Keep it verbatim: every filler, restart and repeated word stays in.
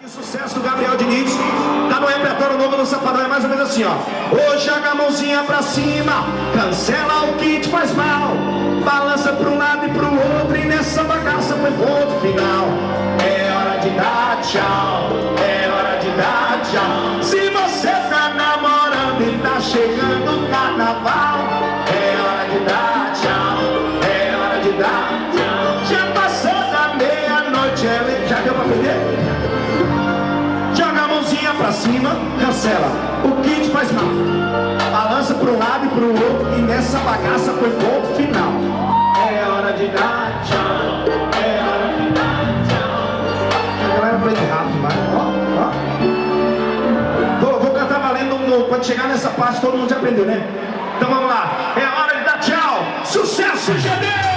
Sucesso do Gabriel Diniz, tá no repertório novo do Safadão, é mais ou menos assim, ó. Hoje joga a mãozinha pra cima, cancela o que te faz mal, balança pra um lado e pro outro, e nessa bagaça foi ponto final. É hora de dar tchau, é hora de dar tchau. Se você tá namorando e tá chegando o carnaval, é hora de dar tchau, é hora de dar tchau. Já passou da meia-noite, já deu pra perder? Pra cima, cancela o que te faz mal, balança pro lado e pro outro, e nessa bagaça foi ponto final. É hora de dar tchau, é hora de dar tchau. A galera aprende rápido, vai. Ó, ó. Vou, vou cantar valendo no, quando chegar nessa parte todo mundo já aprendeu, né? Então vamos lá, é hora de dar tchau. Sucesso, G D!